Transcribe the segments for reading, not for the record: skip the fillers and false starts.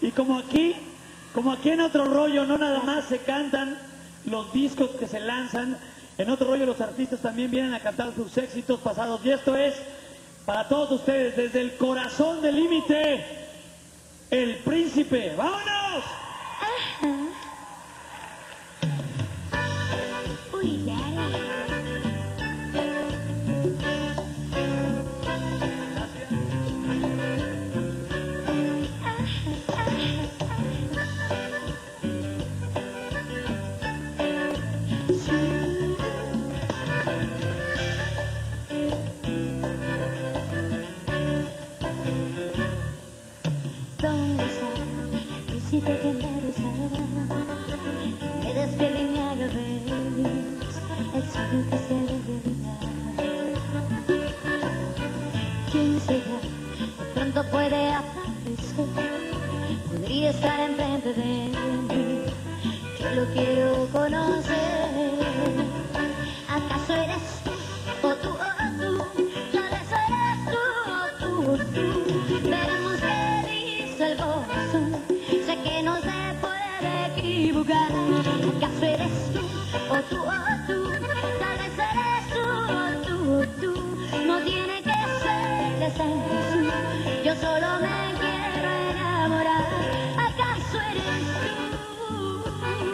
Y como aquí en Otro Rollo no nada más se cantan los discos que se lanzan, en Otro Rollo los artistas también vienen a cantar sus éxitos pasados. Y esto es para todos ustedes, desde el corazón del límite, El Príncipe. ¡Vámonos! Ajá. Uy, ya. ¿Dónde está el príncipe que me besará? Me despierta y me haga ver el sueño que se ve realidad. ¿Quién será? De pronto puede aparecer, podría estar enfrente de mí. Yo lo quiero conocer. ¿Acaso eres tú o tú o tú? Tal vez eres tú o tú. Veremos qué dice el corazón. Sé que no se puede equivocar. ¿Acaso eres tú o tú o tú? Tal vez eres tú o tú. No tiene que ser de sensación. Yo solo me quiero enamorar. ¿Acaso eres tú?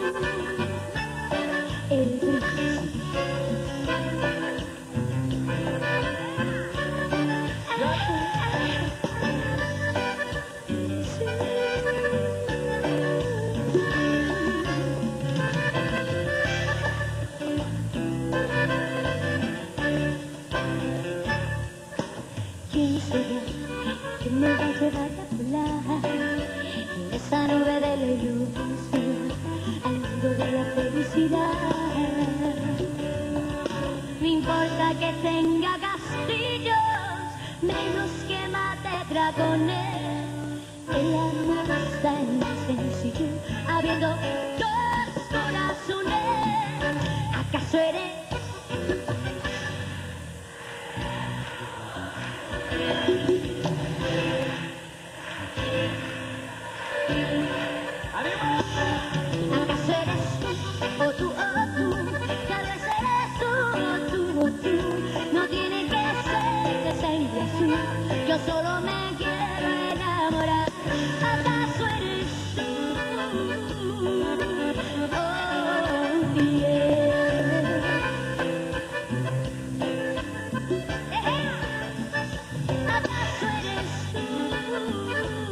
El príncipe. ¿Quién será que me va a llevar a volar en esa nube de la ilusión al mundo de la felicidad? No importa que tenga castillos, menos que mate dragones. El amor está en lo sencillo, habiendo dos corazones. ¿Acaso eres? ¿Acaso eres tú o tú o tú? Tal vez eres tú o tú. No tiene que ser de sangre azul. Yo solo me quiero enamorar. ¿Acaso eres tú? Oh, yeah. ¿Acaso eres tú?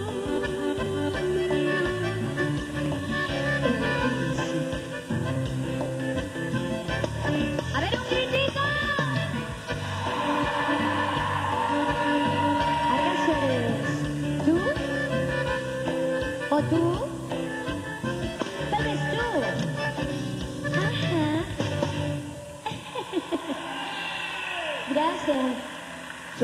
A ver, un gritito. ¿Acaso eres tú? ¿O tú? Tal vez tú. Ajá. Gracias.